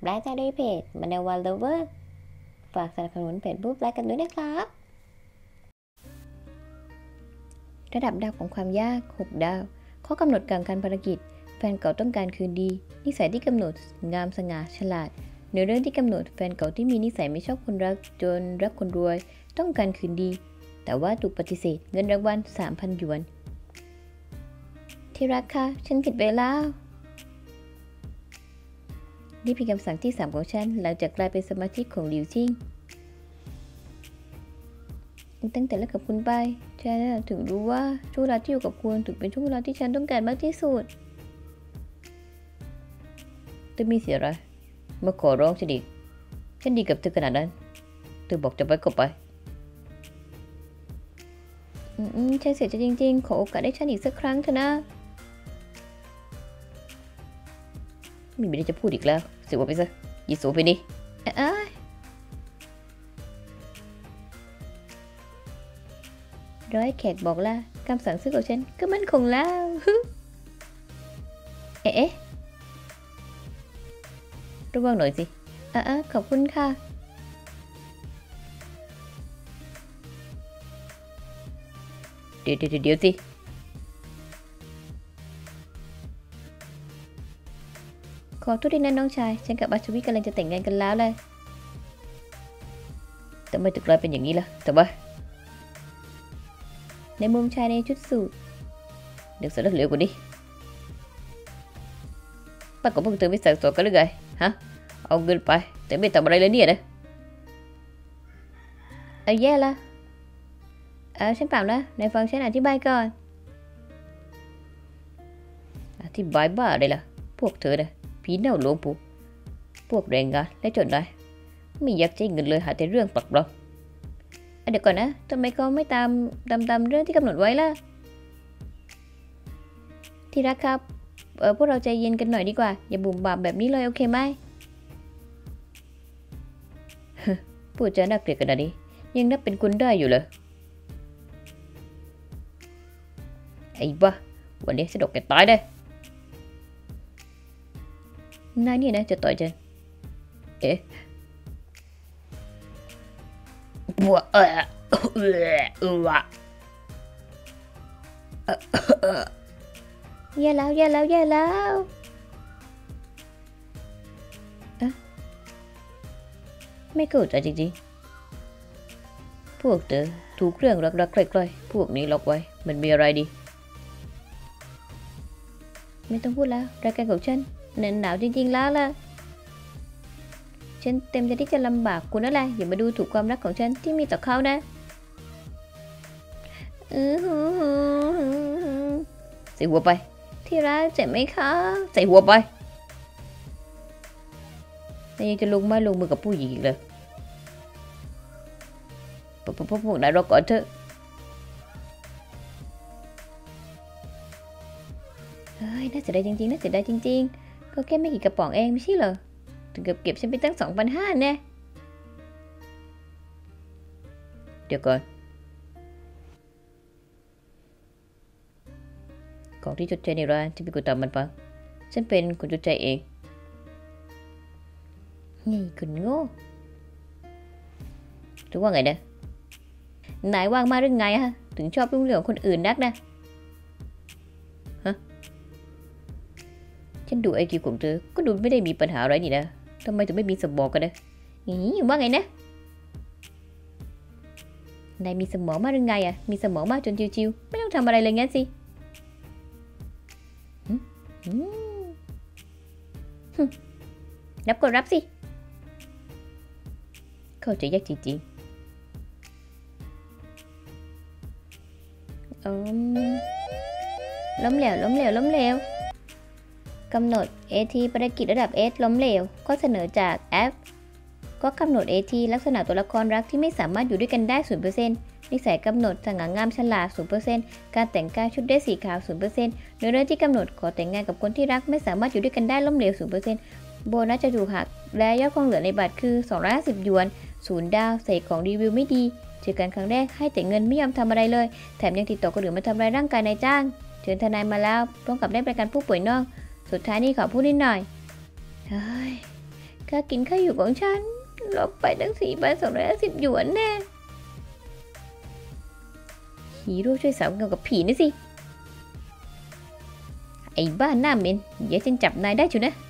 รายการโดยเพจมันเดวันเลเวอร์ฝากสนับสนุนเพจบุ๊กไลค์กันด้วยนะครับระดับดาวของความยาก6ดาวข้อกำหนดการภารกิจแฟนเก่าต้องการคืนดีนิสัยที่กำหนดงามสง่าฉลาดในเรื่องที่กำหนดแฟนเก่าที่มีนิสัยไม่ชอบคนรักจนรักคนรวยต้องการคืนดีแต่ว่าถูกปฏิเสธเงินรางวัล 3,000 หยวนที่รักค่ะฉันผิดไปแล้วนี่เป็นคำสั่งที่3ของฉันหลังจากกลายเป็นสมาชิกของหลิวซิ่งตั้งแต่เลิกกับคุณไปฉันถึงรู้ว่าช่วงเวลาที่อยู่กับคุณถึงเป็นช่วงเวลาที่ฉันต้องการมากที่สุดจะมีเสียอะไรมาขอร้องฉันอีกฉันดีกับเธอขนาดนั้นเธอบอกจะไปก็ไปฉันเสียใจจริงๆขอโอกาสให้ฉันอีกสักครั้งเถอะนะไม่มีอะไรจะพูดอีกแล้วเสียว่าไปซะยิสูไปดิร้อยแขกบอกล่ะคำสั่งซื้อของฉันก็มั่นคงแล้วเอ๊ะระวังหน่อยสิขอบคุณค่ะเดี๋ยวสิขอโทษด้วยนะน้องชายฉันกับอาชวิกำลังจะแต่งงานกันแล้วเลยแต่ไม่ถึงกลายเป็นอย่างนี้ล่ะแต่ว่าในมุมชายในชุดสูทเดี๋ยวเสร็จแล้วเหลวกว่านี้ป้ากับพวกเธอไม่สั่งสอนกันหรือไงฮะเอาเงินไปแต่ไม่ทำอะไรเลยเนี่ยนะแย่ละฉันเปล่านะในฟังฉันอธิบายก่อนอธิบายบ้าอะไรล่ะพวกเธอนะผีเน่าหลวงปู่พวกแรงงานและจนได้ไม่อยากใช้เงินเลยหาแต่เรื่องปลักปลอมเดี๋ยวก่อนนะทำไมเขาไม่ตามเรื่องที่กำหนดไว้ล่ะที่รักครับพวกเราใจเย็นกันหน่อยดีกว่าอย่าบุ่มบามแบบนี้เลยโอเคไหมพูดจาน่าเกลียดขนาดนี้ยังนับเป็นคุณได้อยู่เหรอไอ้บ้าวันนี้สะดกแกตายได้นายนี่นะจะต่อยฉันบัวแย่แล้วไม่เข้าใจจริงๆพวกเธอถูกเรื่องรักๆใกล้ๆพวกนี้ล็อกไว้มันมีอะไรดีไม่ต้องพูดแล้วรายการของฉันหนาวจริงๆแล้วล่ะฉันเต็มใจที่จะลำบากคุณนั่นแหละอย่ามาดูถูกความรักของฉันที่มีต่อเขานะใส่หัวไปที่รักเจ็บไหมคะใส่หัวไปแล้วยังจะลงไม้ลงมือกับผู้หญิงอีกเลยพวกนายรอก่อนเถอะเฮ้ยน่าเสียดายจริงๆก็แค่ไม่กี่กระป๋องเองไม่ใช่เหรอถึงกับเก็บฉันไปตั้ง 2,500 แน่เดี๋ยวก่อนของที่จดใจในร้านที่เป็นคนทำมันฟังฉันเป็นคนจดใจเองนี่คุณโง่รู้ว่าไงนะนายว่างมากหรือไงฮะถึงชอบยุ่งเรื่องของคนอื่นนักนะฮะฉันดูไอคิวของเธอก็ดูไม่ได้มีปัญหาอะไรนี่นะทำไมถึงไม่มีสมองกันนะว่าไงนะนายมีสมองมากหรือไงมีสมองมากจนชิวๆไม่ต้องทำอะไรเลยงั้นสิรับก็รับสิเข้าใจยากจริงๆล้มเหลวกำหนด AT ภารกิจระดับ S ล้มเหลวข้อเสนอจาก F ก็กำหนด AT ลักษณะตัวละครรักที่ไม่สามารถอยู่ด้วยกันได้ 0% นิสัยกำหนดสง่างามฉลาด 0% การแต่งกายชุดเดรสสีขาว 0% ในเรื่องที่กำหนดขอแต่งงานกับคนที่รักไม่สามารถอยู่ด้วยกันได้ล้มเหลว 0% โบนัสจะถูกหักและยอดคงเหลือในบัตรคือ250หยวน0 ดาวใส่ของรีวิวไม่ดีเจอกันครั้งแรกให้แต่เงินไม่ยอมทำอะไรเลยแถมยังติดต่อคนอื่นมาทำร้ายร่างกายนายจ้างเชิญทนายมาแล้วพร้อมกับได้ประกันผู้ป่วยนอกสุดท้ายนี่ขอพูดนิดหน่อยค่ากินค่าอยู่ของฉันลบไปตั้ง4,250 หยวนแน่ฮีโร่ช่วยสาวเงากับผีนี่สิไอ้บ้านหน้าเหม็นเดี๋ยวฉันจับนายได้ชัวนะ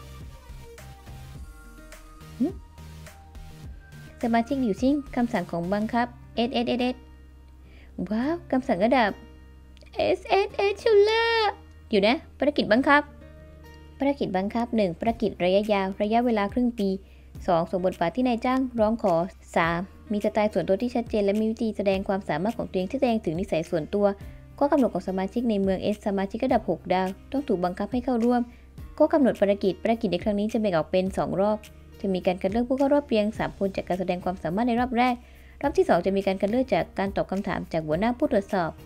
สมาชิกอยู่ซิ่งคำสั่งของบังคับ SSSS ว้าวคำสั่งระดับ SSS ชูล่าอยู่นะภารกิจบังคับ1 ภารกิจระยะยาวระยะเวลาครึ่งปี 2. สวมบทบาทที่นายจ้างร้องขอ 3. มีสไตล์ส่วนตัวที่ชัดเจนและมีวิธีแสดงความสามารถของตัวเองที่แสดงถึงนิสัยส่วนตัวข้อกำหนดของสมาชิกในเมือง S สมาชิกระดับ 6 ดาวต้องถูกบังคับให้เข้าร่วมข้อกำหนดภารกิจในครั้งนี้จะแบ่งออกเป็น2 รอบจะมีการคัดเลือกผู้เข้ารอบเพียง3 คนจากการแสดงความสามารถในรอบแรกรอบที่2จะมีการคัดเลือกจากการตอบคำถามจากหัวหน้าผู้ตรวจสอบ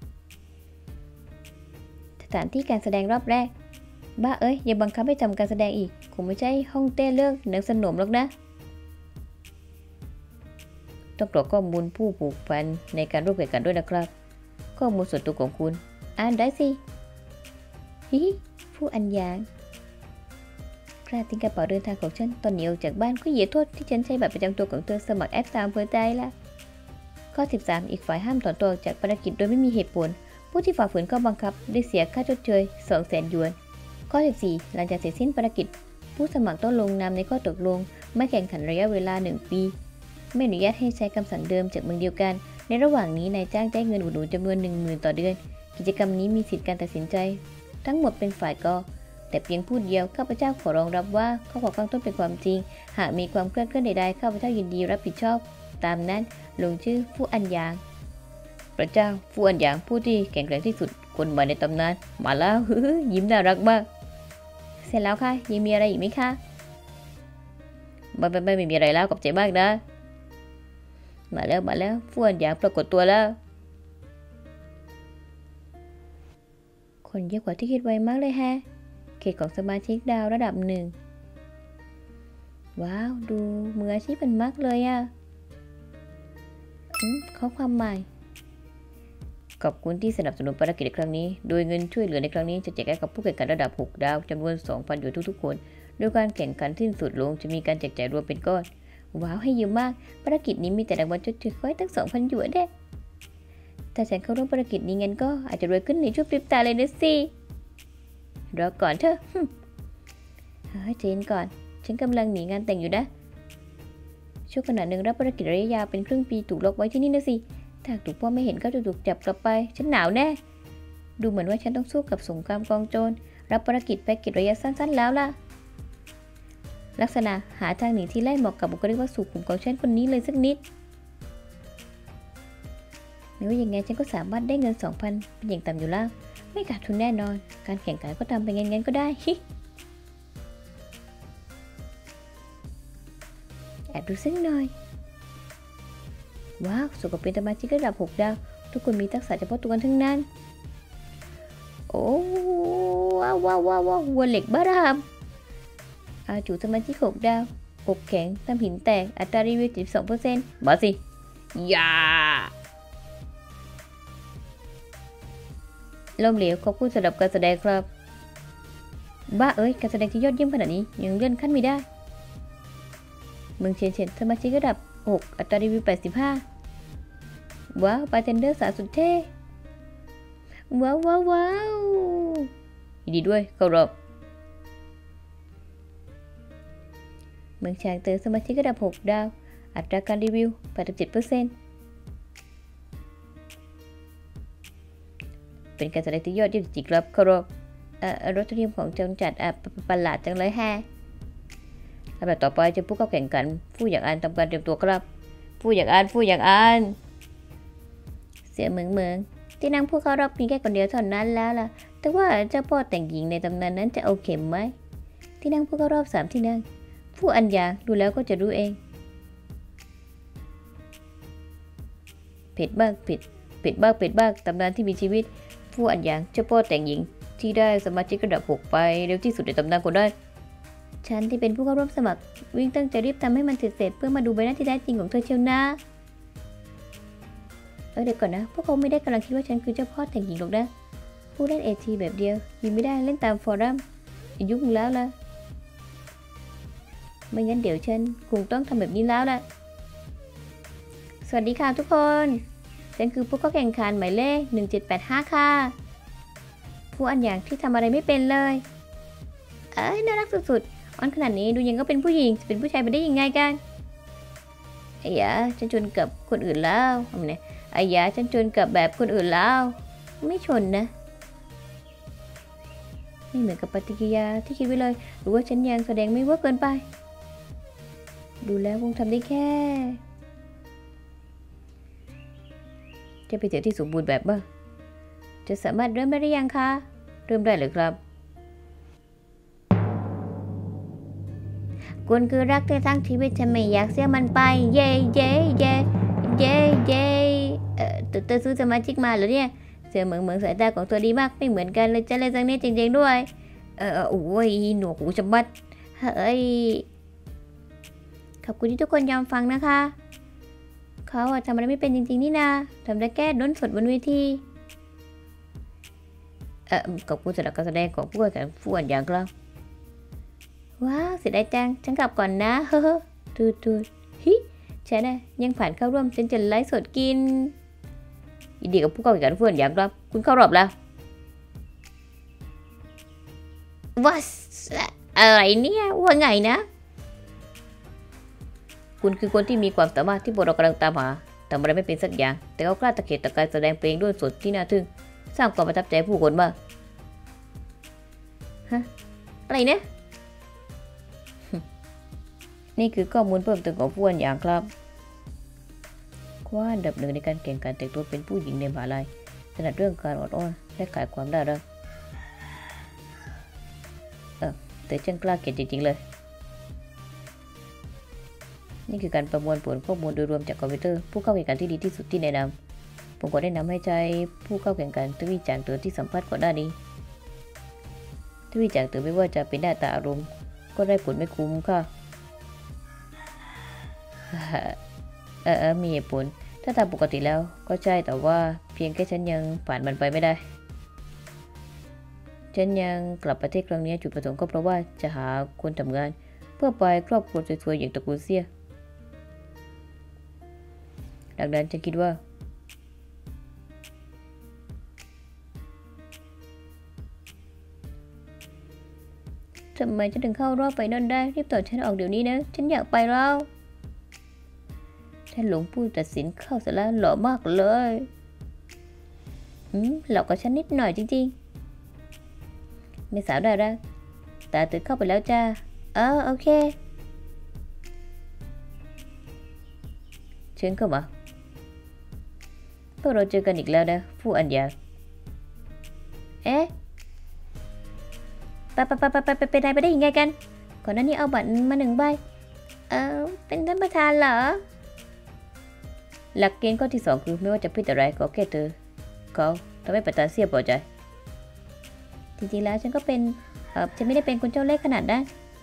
สถานที่การแสดงรอบแรกบ้าเอ้ยอย่าบังคับให้ทำการแสดงอีกคงไม่ใช่ห้องเต้เลือกหนังสนมหรอกนะต้องกรอกข้อมูลผู้ผูกพันในการร่วมแข่งขันด้วยนะครับข้อมูลส่วนตัวของคุณอ่านได้สิฮิผู้อันยางกล้าทิ้งกระเป๋าเดินทางของฉันตอนหนีออกจากบ้านก็เหยียดโทษที่ฉันใช้บัตรประจำตัวของเธอสมัครแอปตามเพื่อใจละข้อ 13 อีกฝ่ายห้ามถอนตัวจากภารกิจโดยไม่มีเหตุผลผู้ที่ฝ่าฝืนข้อบังคับได้เสียค่าชดเชย 200,000 หยวนข้อ 14 หลังจากเสร็จสิ้นภารกิจผู้สมัครต้องลงนามในข้อตกลงไม่แข่งขันระยะเวลา1 ปีไม่อนุญาตให้ใช้คำสั่งเดิมจากเมืองเดียวกันในระหว่างนี้นายจ้างได้เงินอุดหนุนจำนวน 10,000 ต่อเดือนกิจกรรมนี้มีสิทธิการตัดสินใจทั้งหมดเป็นฝ่ายกแต่เพียงผู้เดียวข้าพเจ้าขอรองรับว่าข้อข้างต้นเป็นความจริงหากมีความเคลื่อนใดๆข้าพเจ้ายินดีรับผิดชอบตามนั้นลงชื่อฟู่อันยางพระเจ้าฟู่อันยางผู้ที่แข็งแกร่งที่สุดคนใหม่ในตำนานมาแล้วยิ้มน่ารักมากเสร็จแล้วค่ะยังมีอะไรอีกไหมคะไม่มีอะไรแล้วขอบใจมากนะมาแล้วฟู่อันยางปรากฏตัวแล้วคนเยอะกว่าที่คิดไว้มากเลยแฮะเขตของสมาชิกดาวระดับ 1ว้าวดูมืออาชีพเป็นมากเลยอะข้อความใหม่ขอบคุณที่สนับสนุนภารกิจในครั้งนี้โดยเงินช่วยเหลือในครั้งนี้จะแจกให้กับผู้แข่งขันระดับ 6 ดาวจำนวน 2,000 อยู่ทุกๆคนโดยการแข่งขันสิ้นสุดลงจะมีการแจกจ่ายรวมเป็นก้อนว้าวให้เยอะมากภารกิจนี้มีแต่รางวัลชดเชยค่อยตั้ง 2,000 หยวนเด้ถ้าฉันเข้าร่วมภารกิจนี้งั้นก็อาจจะรวยขึ้นในชั่วพริบตาเลยนะสิรอก่อนเถอะเจนก่อนฉันกำลังหนีงานแต่งอยู่นะช่วงขณะหนึ่งรับภารกิจระยะยาวเป็นครึ่งปีถูกล็อกไว้ที่นี่นะสิถ้าถูกพ่อไม่เห็นก็จะถูกจับกลับไปฉันหนาวแน่ดูเหมือนว่าฉันต้องสู้กับสงครามกองโจรรับภารกิจแพ็กเกจระยะสั้นๆแล้วล่ะลักษณะหาทางหนีที่ไล่เหมาะกับบุคลิกว่าสุขุมของฉันคนนี้เลยสักนิดไม่ว่ายังไงฉันก็สามารถได้เงิน 2,000 เป็นอย่างต่ำอยู่แล้วไม่ขาดทุนแน่นอนการแข่งขันก็ทำไปงั้นๆก็ได้แอบดูสักหน่อยว้าวสุขเป็นสมาชิกระดับ 6 ดาวทุกคนมีทักษะเฉพาะตัวกันทั้งนั้นโอ้ว้าววัวเหล็กบ้ารามจูสมาชิก 6 ดาวอกแข็งทำหินแตกอัตรารีวิว 12% มาสิอย่าล้มเหลวขอบคุณสำหรับการแสดงครับบ้าเอ้ยการแสดงที่ยอดเยี่ยมขนาดนี้ยังเลื่อนขั้นไม่ได้เมืองเฉียนสมาชิกระดับ 6 อัตรารีวิว 85ว้าวบาร์เทนเดอร์สาวสุดเท่ว้าวยินดีด้วยเคารพเมืองชางเตอร์สมาชิกระดับ 6 ดาวอัตราการรีวิว 87%เป็นการแสดงที่ยอดเยี่ยมจริงครับเคารพรถเทียมของจังจัดประหลาดจังเลยแฮะลำดับต่อไปจะผู้เข้าแข่งขันผู้อยากอ่านทำการเตรียมตัวครับผู้อยากอ่านเสียเมืองที่นั่งผู้เข้ารอบมีแค่คนเดียวเท่านั้นแล้วล่ะแต่ว่าเจ้าพ่อแต่งหญิงในตำนานนั้นจะโอเคไหมที่นั่งผู้เข้ารอบ3ที่นั่งผู้อัญญาดูแล้วก็จะรู้เองเผ็ดบ้างตำนานที่มีชีวิตผู้อัญญาเจ้าพ่อแต่งหญิงที่ได้สมาชิกระดับ 6 ไปเร็วที่สุดในตำนานคนได้ฉันที่เป็นผู้เข้าร่วมสมัครวิ่งตั้งใจรีบทำให้มันเสร็จเพื่อมาดูใบหน้าที่แท้จริงของเธอเชียวนะเดี๋ยวก่อนนะพวกเขาไม่ได้กำลังคิดว่าฉันคือเจ้าพ่อแต่งหญิงหรอกนะผู้เล่นเอทีแบบเดียวยิงไม่ได้เล่นตามฟอรัมยุ่งแล้วล่ะไม่งั้นเดี๋ยวฉันคงต้องทำแบบนี้แล้วล่ะสวัสดีค่ะทุกคน ฉันคือผู้เข้าแข่งขันหมายเลข1785ค่ะผู้อันอย่างที่ทำอะไรไม่เป็นเลยน่ารักสุดๆอ่อนขนาดนี้ดูยังก็เป็นผู้หญิงจะเป็นผู้ชายไปได้ยังไงกันไอ้ยาฉันชนกับคนอื่นแล้วทำไงไอ้ยาฉันชนกับแบบคนอื่นแล้วไม่ชนนะไม่เหมือนกับปฏิกิริยาที่คิดไว้เลยหรือว่าฉันยังแสดงไม่เวิร์กเกินไปดูแล้วคงทำได้แค่จะไปเจอที่สมบูรณ์แบบบ้างจะสามารถเริ่มได้หรือยังคะเริ่มได้เลยครับคุณคือรักที่ทั้งชีวิตฉันไม่อยากเสียมันไปเย่เย่เย่เย่เย่เธอซื้อสมาชิกมาเหรอเนี่ยเสือเหมืองสายตาของตัวดีมากไม่เหมือนกันเลยจะเล่นสักนิดจริงๆด้วยโอ้ยหนวกหูชะมัดเฮ้ยขอบคุณที่ทุกคนยอมฟังนะคะเขาทำอะไรไม่เป็นจริงๆนี่นาทำได้แค่ด้นสดบนเวทีขอบคุณสำหรับการแสดงของผู้แข่งขันผู้อ่านอย่างครับว้าวเสียดายจังฉันกลับก่อนนะเฮ้อตูดฮิฉันน่ะยังผ่านเข้าร่วมฉันจะไลฟ์สดกินยินดีกับผู้เข้าแข่งขันผู้อ่านอย่างครับคุณเข้ารอบแล้วว้าอะไรเนี่ยว่าไงนะคุณคือคนที่มีความสามารถที่พวกเรากำลังตามหาทำอะไรไม่เป็นสักอย่างแต่เขากล้าตะเกียกตะกายแสดงเพลงด้วยสดที่น่าทึ่งสร้างความประทับใจผู้คนมากฮะอะไรเนี่ยนี่คือข้อมูลเพิ่มเติมของผู้อ่านอย่างครับคว้าอันดับหนึ่งในการแข่งขันแต่งตัวเป็นผู้หญิงในมหาลัยถนัดเรื่องการอดอ้อนและขายความน่ารักแต่ช่างกล้าเก่งจริงๆเลยนี่คือการประมวลผลข้อมูลโดยรวมจากคอมพิวเตอร์ผู้เข้าแข่งขันที่ดีที่สุดที่แนะนำผมขอแนะนำให้ใช้ผู้เข้าแข่งขันทวีจากตัวที่สัมภาษณ์ก่อนหน้านี้ทวีจากตัวไม่ว่าจะเป็นหน้าตาอารมณ์ก็ได้ผลไม่คุ้มค่ะมีเหตุผลถ้าตามปกติแล้วก็ใช่แต่ว่าเพียงแค่ฉันยังผ่านมันไปไม่ได้ฉันยังกลับประเทศครั้งนี้จุดประสงค์ก็เพราะว่าจะหาคนทำงานเพื่อไปครอบครัวสวยๆอย่างตระกูลเซี่ยดังนั้นฉันคิดว่าทำไมฉันถึงเข้ารอบไปนั่นได้รีบต่อฉันออกเดี๋ยวนี้นะฉันอยากไปแล้วฉันหลงผู้ตัดสินเข้าซะแล้วหล่อมากเลยหลอกกับฉันนิดหน่อยจริงๆไม่สาวได้แล้วตาตื่นเข้าไปแล้วจ้าโอเคเชิญเข้ามาพวกเราเจอกันอีกแล้วนะผู้อัญญาไปไหนไปได้ยังไงกันก่อนหน้านี้เอาบัตรมา1 ใบเป็นท่านประธานเหรอหลักเกณฑ์ข้อที่2คือไม่ว่าจะพิจารณาขอแค่เธอเขาทำให้ประธานเสียพอใจจริงๆแล้วฉันก็เป็นฉันไม่ได้เป็นคนเจ้าเล่ห์ขนาดนั้น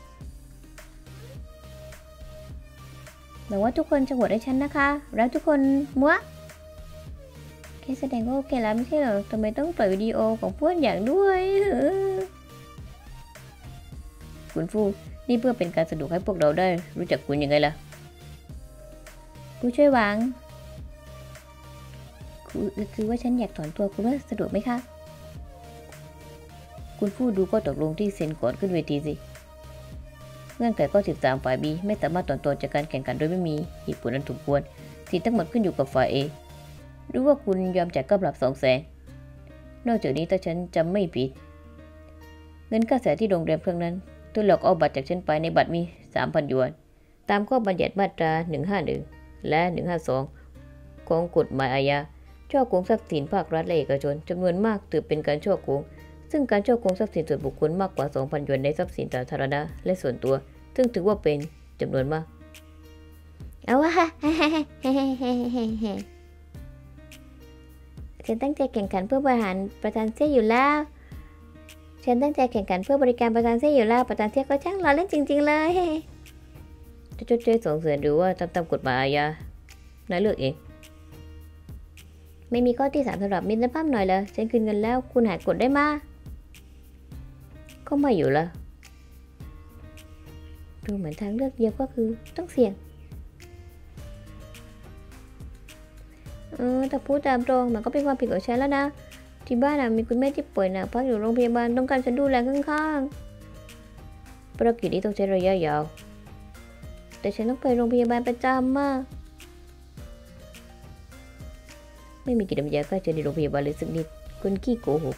หวังว่าทุกคนจะโหวตให้ฉันนะคะรักทุกคนมัวแค่แสดงก็โอเคแล้วไม่ใช่เหรอทำไมต้องปล่อยวิดีโอของเพื่อนอย่างด้วยคุณฟูนี่เพื่อเป็นการสะดวกให้พวกเราได้รู้จักคุณยังไงล่ะกูช่วยหวังคือว่าฉันอยากถอนตัวคุณว่าสะดวกไหมคะคุณฟูดูก็ตกลงที่เซ็นก่อนขึ้นเวทีสิเงื่อนไขข้อ13ฝ่าย B ไม่สามารถถอนตัวจากการแข่งขันโดยไม่มีเหตุผลอันถูกควรสิทธิทั้งหมดขึ้นอยู่กับฝ่าย A รู้ว่าคุณยอมจ่ายค่าปรับ200,000นอกจากนี้ถ้าฉันจำไม่ผิดเงินค่าเสียที่โรงแรมครั้งนั้นตัวหลอกเอาบัตรจากฉันไปในบัตรมี 3,000 หยวนตามข้อบัญญัติมาตรา151และ152ของกฎหมายอาญาช่อโกงทรัพย์สินภาครัฐและเอกชนจำนวนมากถือเป็นการช่อโกงซึ่งการช่อโกงทรัพย์สินส่วนบุคคลมากกว่า 2,000 หยวนในทรัพย์สินสาธารณะและส่วนตัวซึ่งถือว่าเป็นจำนวนมากเอาวะฉันตั้งใจแข่งขันเพื่อบริหารประธานเซี่ยอยู่แล้วฉันตั้งใจแข่งขันเพื่อบริการประธานเซี่ยอยู่แล้วประธานเซี่ยก็ช่างล้อเล่นจริงๆเลยจะชดเชยส่งเสริมหรือว่าตามกฎหมายอาญานายเลือกเองไม่มีข้อที่3สำหรับมิตรภาพหน่อยเลยฉันคืนเงินแล้วคุณหายกดได้มาก็ไม่อยู่ละดูเหมือนทางเลือกเดียวก็คือต้องเสี่ยงแต่พูดตามตรงมันก็เป็นความผิดของฉันแล้วนะที่บ้านมีคุณแม่ที่ป่วยหนักพักอยู่โรงพยาบาลต้องการฉันดูแลข้างๆภารกิจนี้ต้องใช้ระยะยาวแต่ฉันต้องไปโรงพยาบาลประจำมากไม่มีกิจกรรมยาฆ่าเชื้อในโรงพยาบาลเลยสักนิดคุณขี้โกหก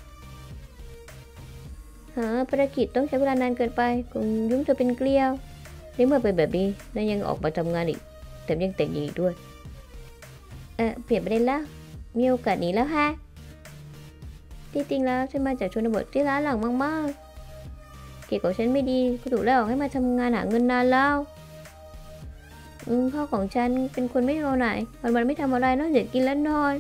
ภารกิจต้องใช้เวลานานเกินไปคงยุ่งจนเป็นเกลียวในเมื่อเป็นแบบนี้แล้วยังออกมาทำงานอีกแถมยังแต่งหญิงอีกด้วยเปลี่ยนประเด็นแล้วมีโอกาสหนีแล้วฮะที่จริงแล้วฉันมาจากชนบทที่ล้าหลังมากๆเกียรติของฉันไม่ดีก็ถูกไล่ออกให้มาทำงานหาเงินนานแล้วพ่อของฉันเป็นคนไม่เอาไหนวันๆไม่ทำอะไรนอกจากกินและนอน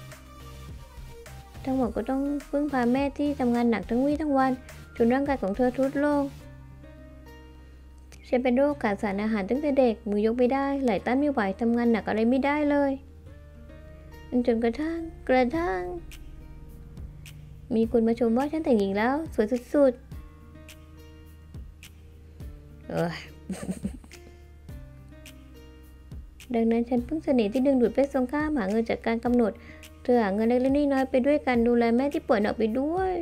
ทั้งหมดก็ต้องพึ่งพาแม่ที่ทำงานหนักทั้งวี่ทั้งวันจนร่างกายของเธอทรุดโทรมฉันเป็นโรคขาดสารอาหารตั้งแต่เด็กมือยกไม่ได้ไหล่ต้านไม่ไหวทำงานหนักอะไรไม่ได้เลยจนกระทั่งมีคนมาชมว่าฉันแต่งหญิงแล้วสวยสุดๆ ดังนั้นฉันเพิ่งเสน่ห์ที่ดึงดูดเพศตรงข้ามหาเงินจากการกำหนดเธอหาเงินเล็กๆน้อยๆไปด้วยกันดูแลแม่ที่ป่วยหนักไปด้วย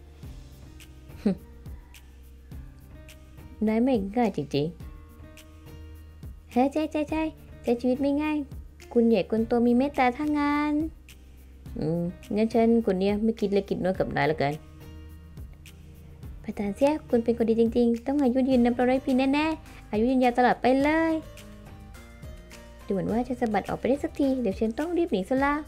ได้ไม่ง่ายจริงๆใช่ชีวิตไม่ง่ายคุณใหญ่คุณโตมีเมตตาทั้งงานงั้นฉันคนเนี้ยไม่คิดเล็กคิดน้อยกับนายแล้วกันประธานเสียคุณเป็นคนดีจริงๆต้องอายุยืนนับร้อยปีแน่ๆอายุยืนยาวตลอดไปเลยดูเหมือนว่าจะสะบัดออกไปได้สักทีเดี๋ยวฉันต้องรีบหนีซะละ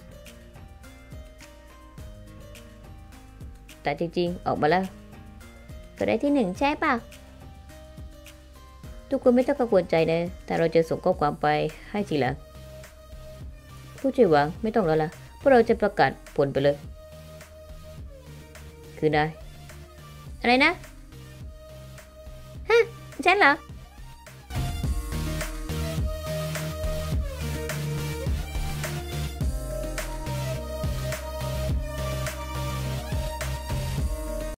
แต่จริงๆออกมาแล้วก็ได้ที่หนึ่งใช่ปะทุกคนไม่ต้องกังวลใจนะแต่เราจะส่งข้อความไปให้ทีหลังผู้ช่วยหวังไม่ต้องแล้วล่ะพวกเราจะประกาศผลไปเลยคือนายอะไรนะฮะฉันเหรอ